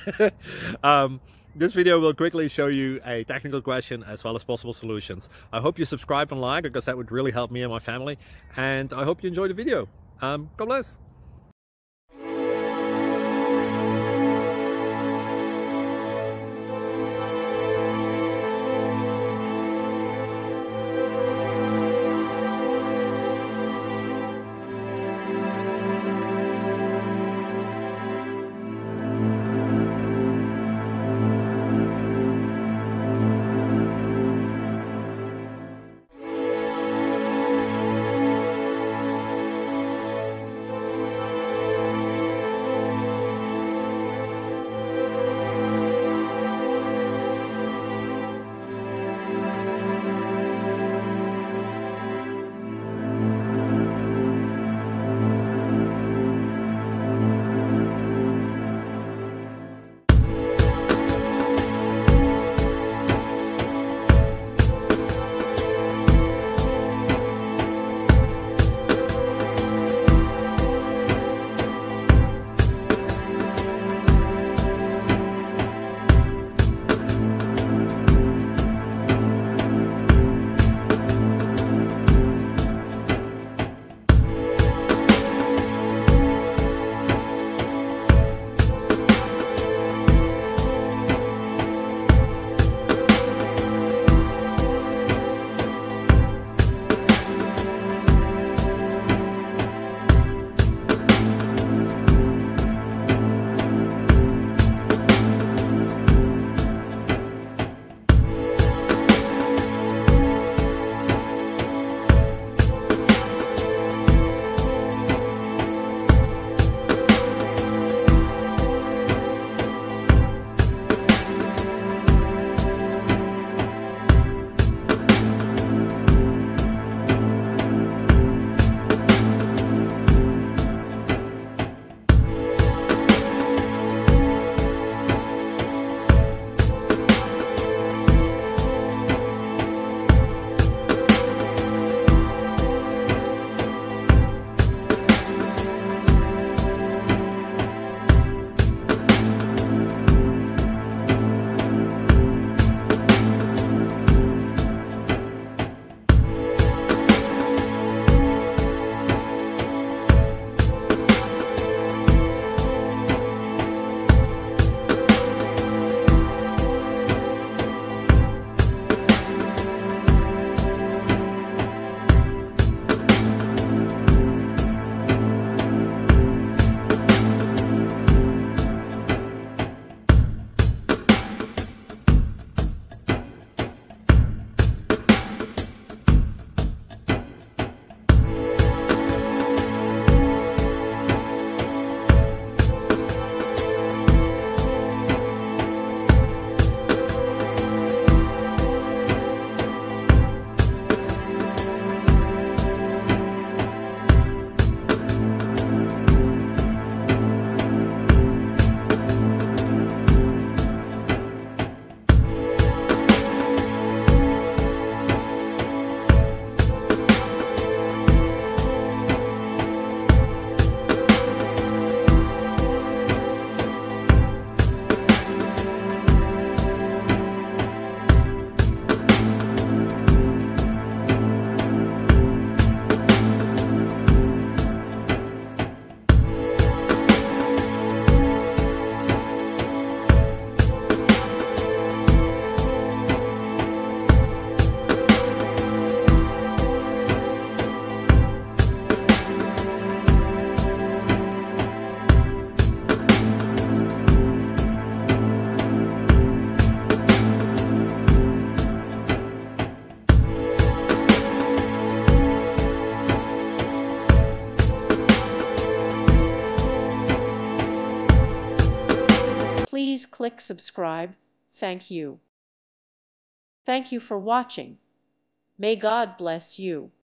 This video will quickly show you a technical question as well as possible solutions. I hope you subscribe and like, because that would really help me and my family. And I hope you enjoy the video. God bless. Please click subscribe. Thank you. Thank you for watching. May God bless you.